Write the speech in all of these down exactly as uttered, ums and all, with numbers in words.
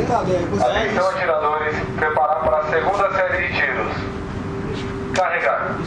Atenção, atiradores, preparar para a segunda série de tiros. Carregar.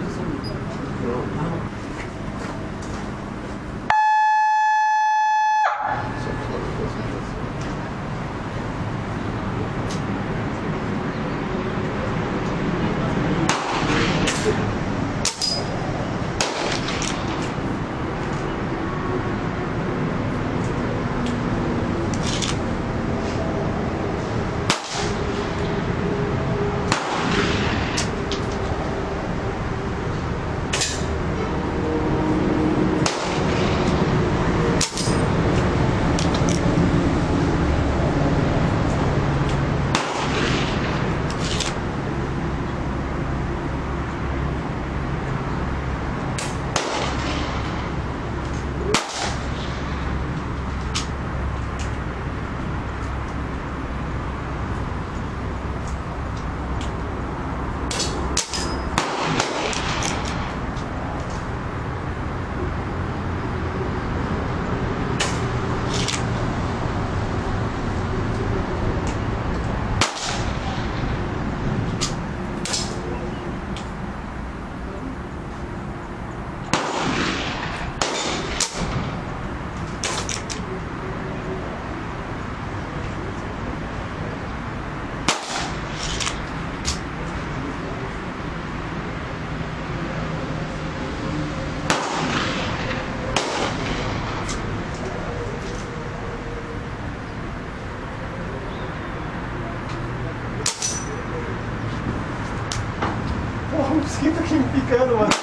O mosquito aqui me picando, mano.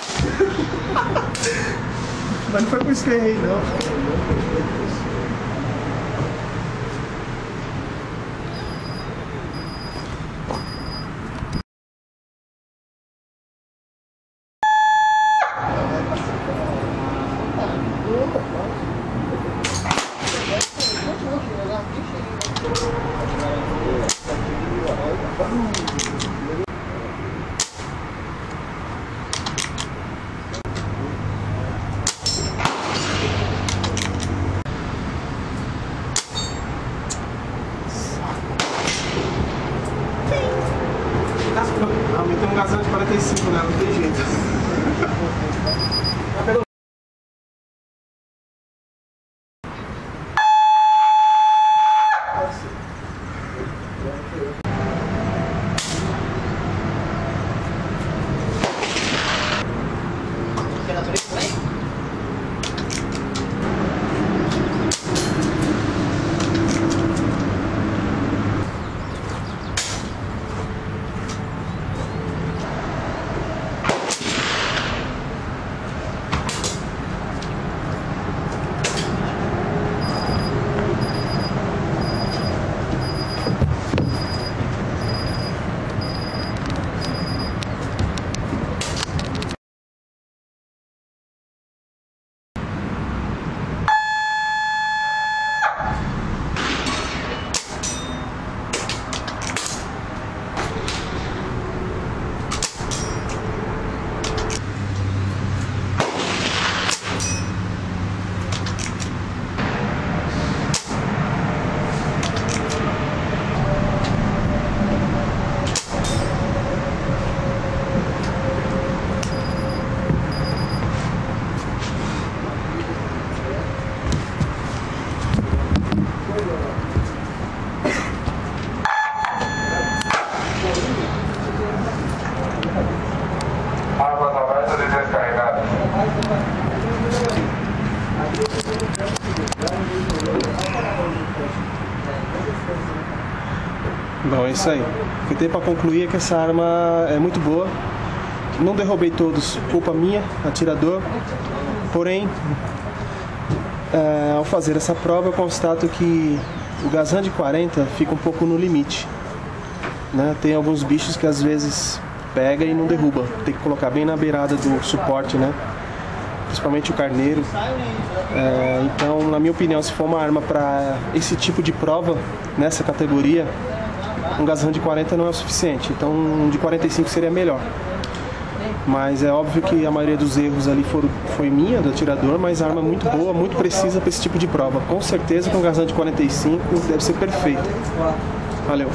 Mas não foi por isso que eu errei, não. Aumentei um gasão de quarenta e cinco nela, não tem jeito. Armas abertas e descarregadas. Bom, é isso aí. O que tem pra concluir é que essa arma é muito boa. Não derrubei todos, culpa minha, atirador. Porém, é, ao fazer essa prova eu constato que o Gazan de quarenta fica um pouco no limite, né? Tem alguns bichos que às vezes pega e não derruba. Tem que colocar bem na beirada do suporte, né? Principalmente o carneiro. É, então, na minha opinião, se for uma arma para esse tipo de prova, nessa categoria, um Gazan de quarenta não é o suficiente. Então, um de quarenta e cinco seria melhor. Mas é óbvio que a maioria dos erros ali foram, foi minha, do atirador, mas a arma é muito boa, muito precisa para esse tipo de prova. Com certeza com um Gazan de quarenta e cinco deve ser perfeito. Valeu!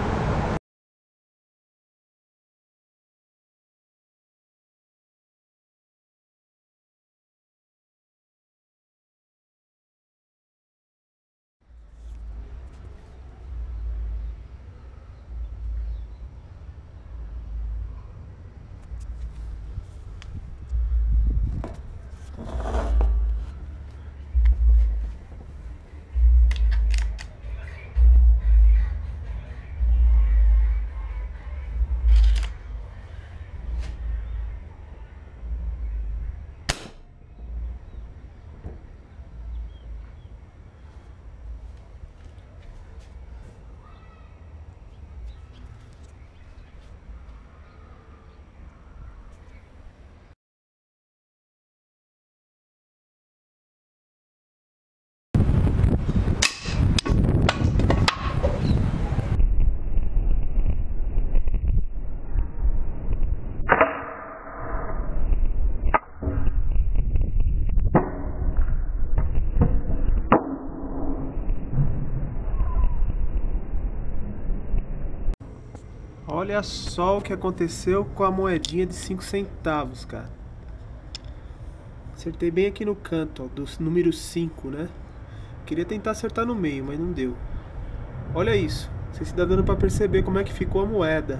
Olha só o que aconteceu com a moedinha de cinco centavos, cara. Acertei bem aqui no canto, ó, do número cinco, né? Queria tentar acertar no meio, mas não deu. Olha isso. Não sei se dá dando pra perceber como é que ficou a moeda.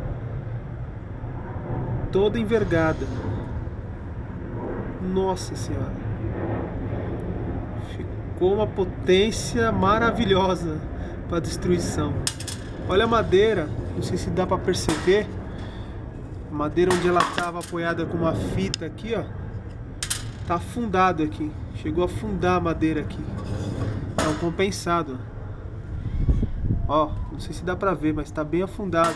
Toda envergada. Nossa senhora. Ficou uma potência maravilhosa para destruição. Olha a madeira. Não sei se dá pra perceber. A madeira onde ela estava apoiada com uma fita aqui, ó. Tá afundado aqui. Chegou a afundar a madeira aqui. É um compensado. Ó, não sei se dá pra ver, mas tá bem afundado.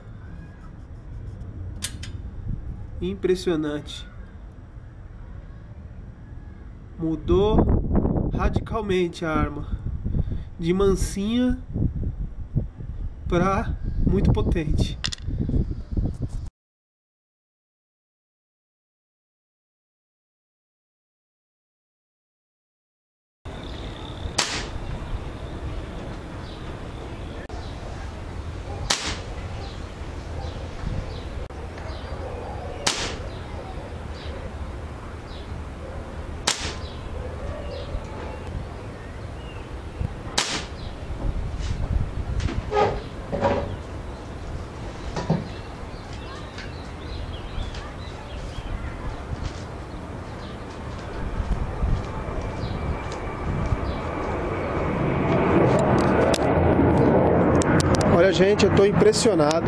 Impressionante. Mudou radicalmente a arma. De mansinha pra muito potente. Olha, gente, eu tô impressionado.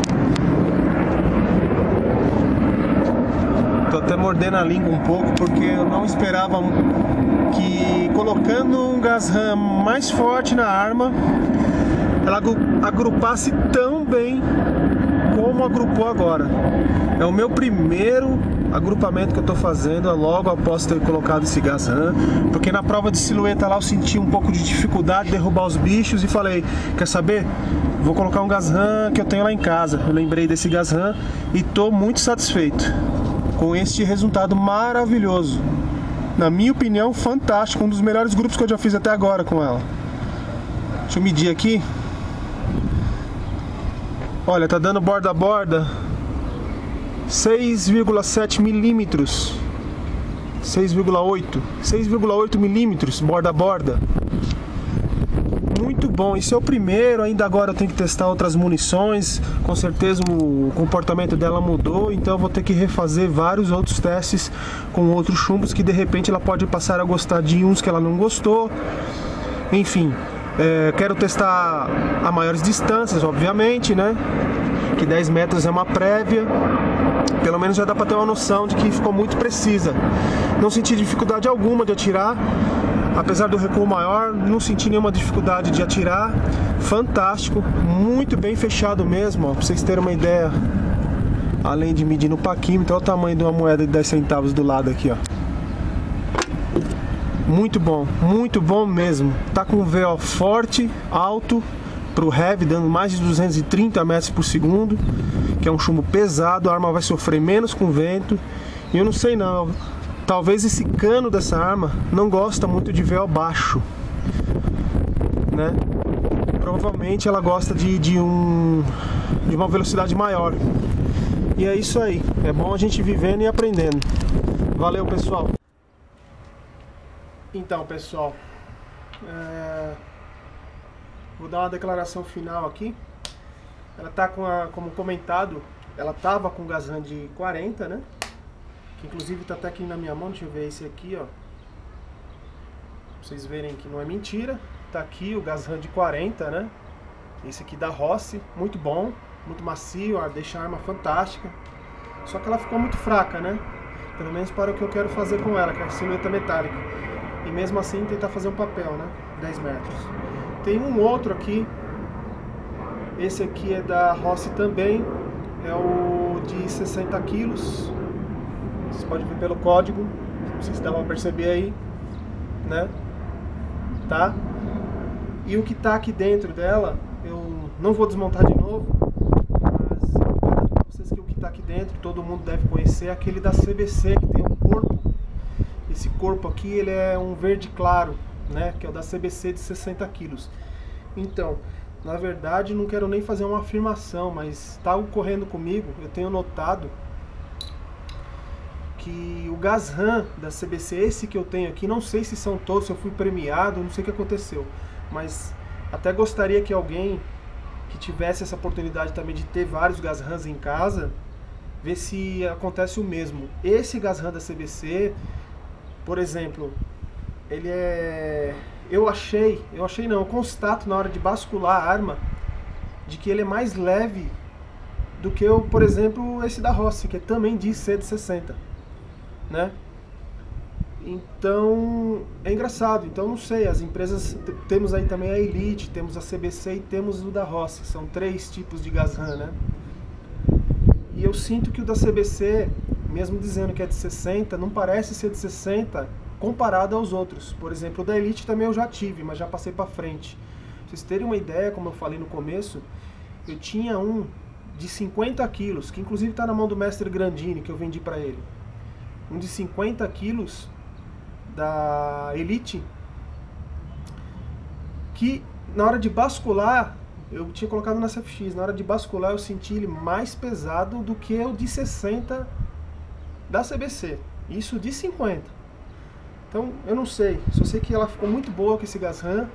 Tô até mordendo a língua um pouco porque eu não esperava que colocando um Gazan mais forte na arma ela agrupasse tão bem como agrupou agora. É o meu primeiro agrupamento que eu tô fazendo logo após ter colocado esse Gazan, porque na prova de silhueta lá eu senti um pouco de dificuldade de derrubar os bichos e falei, quer saber? Vou colocar um Gazan que eu tenho lá em casa. Eu lembrei desse Gazan e tô muito satisfeito com este resultado maravilhoso. Na minha opinião, fantástico, um dos melhores grupos que eu já fiz até agora com ela. Deixa eu medir aqui. Olha, tá dando borda a borda seis vírgula sete milímetros, seis vírgula oito, seis vírgula oito milímetros borda a borda. Muito bom, esse é o primeiro, ainda agora eu tenho que testar outras munições, com certeza o comportamento dela mudou, então eu vou ter que refazer vários outros testes com outros chumbos que de repente ela pode passar a gostar de uns que ela não gostou, enfim. É, quero testar a maiores distâncias, obviamente, né? Que dez metros é uma prévia. Pelo menos já dá para ter uma noção de que ficou muito precisa. Não senti dificuldade alguma de atirar. Apesar do recuo maior, não senti nenhuma dificuldade de atirar. Fantástico, muito bem fechado mesmo, ó, pra vocês terem uma ideia. Além de medir no paquímetro, olha o tamanho de uma moeda de dez centavos do lado aqui, ó. Muito bom, muito bom mesmo. Tá com um V O forte, alto, pro heavy, dando mais de duzentos e trinta metros por segundo. que é um chumbo pesado, a arma vai sofrer menos com vento. E eu não sei não, talvez esse cano dessa arma não gosta muito de véu baixo, né? Provavelmente ela gosta de, de, um, de uma velocidade maior. E é isso aí, é bom a gente vivendo e aprendendo. Valeu, pessoal! Então, pessoal, é... vou dar uma declaração final aqui. Ela tá com a, como comentado, ela tava com Gazhan de quarenta, né? Que inclusive tá até aqui na minha mão, deixa eu ver esse aqui, ó. Pra vocês verem que não é mentira. Tá aqui o Gazhan de quarenta, né? Esse aqui da Rossi, muito bom, muito macio, deixa a arma fantástica. Só que ela ficou muito fraca, né? Pelo menos para o que eu quero fazer com ela, que é a silhueta metálica. E mesmo assim tentar fazer um papel, né? dez metros. Tem um outro aqui. Esse aqui é da Rossi também. É o de sessenta quilos. Vocês podem ver pelo código. Não sei se dá pra perceber aí, né? Tá? E o que tá aqui dentro dela, eu não vou desmontar de novo, mas eu garanto pra vocês que o que tá aqui dentro, todo mundo deve conhecer, é aquele da C B C, que tem um corpo. Esse corpo aqui, ele é um verde claro, né? Que é o da C B C de sessenta quilos. Então, na verdade, não quero nem fazer uma afirmação, mas tá ocorrendo comigo, eu tenho notado que o Gazhan da C B C, esse que eu tenho aqui, não sei se são todos, se eu fui premiado, não sei o que aconteceu, mas até gostaria que alguém que tivesse essa oportunidade também de ter vários Gazhans em casa, ver se acontece o mesmo. Esse Gazhan da C B C, por exemplo, ele é... Eu achei, eu achei não, eu constato na hora de bascular a arma, de que ele é mais leve do que, eu, por exemplo, esse da Rossi, que também diz ser de sessenta, né? Então, é engraçado. Então, não sei, as empresas, temos aí também a Elite, temos a C B C e temos o da Rossi, são três tipos de Gazhan, né? E eu sinto que o da C B C, mesmo dizendo que é de sessenta, não parece ser de sessenta comparado aos outros. Por exemplo, o da Elite também eu já tive, mas já passei pra frente. Pra vocês terem uma ideia, como eu falei no começo, eu tinha um de cinquenta quilos, que inclusive tá na mão do mestre Grandini, que eu vendi pra ele. Um de cinquenta quilos da Elite, que na hora de bascular, eu tinha colocado na S F X, na hora de bascular eu senti ele mais pesado do que o de sessenta da C B C, isso de cinquenta. Então eu não sei, só sei que ela ficou muito boa com esse Gazhan,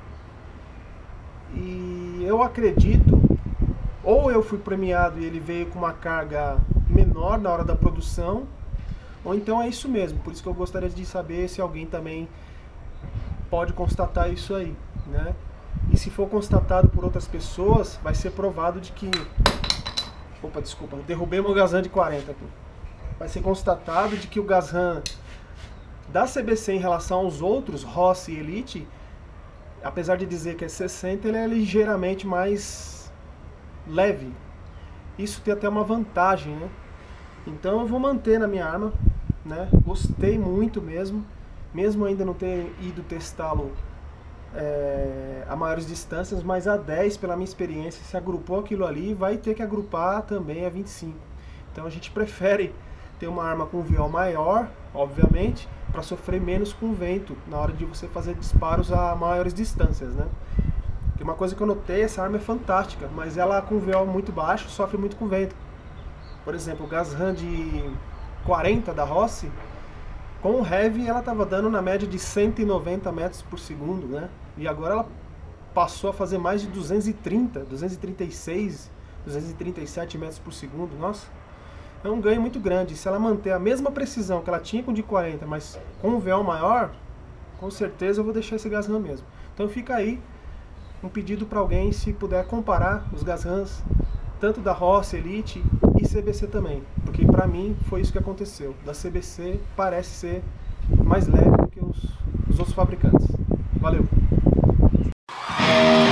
e eu acredito, ou eu fui premiado e ele veio com uma carga menor na hora da produção, ou então é isso mesmo. Por isso que eu gostaria de saber se alguém também pode constatar isso aí, né? E se for constatado por outras pessoas, vai ser provado de que... Opa, desculpa, derrubei meu Gazhan de quarenta aqui. Vai ser constatado de que o Gazhan da C B C em relação aos outros, Rossi e Elite, apesar de dizer que é sessenta, ele é ligeiramente mais leve. Isso tem até uma vantagem, né? Então eu vou manter na minha arma, né? Gostei muito mesmo, mesmo ainda não ter ido testá-lo é, a maiores distâncias, mas a dez, pela minha experiência, se agrupou aquilo ali, vai ter que agrupar também a vinte e cinco. Então a gente prefere ter uma arma com V O maior, obviamente, para sofrer menos com vento na hora de você fazer disparos a maiores distâncias, né? Porque uma coisa que eu notei, essa arma é fantástica, mas ela com V O muito baixo sofre muito com vento. Por exemplo, o Gazhan de quarenta da Rossi, com o Heavy ela estava dando na média de cento e noventa metros por segundo, né? E agora ela passou a fazer mais de duzentos e trinta, duzentos e trinta e seis, duzentos e trinta e sete metros por segundo. Nossa, é um ganho muito grande. Se ela manter a mesma precisão que ela tinha com o de quarenta, mas com um V O maior, com certeza eu vou deixar esse Gazhan mesmo. Então fica aí um pedido para alguém, se puder comparar os Gazhans, tanto da Rossi, Elite e C B C também, porque pra mim foi isso que aconteceu. Da C B C parece ser mais leve do que os, os outros fabricantes. Valeu!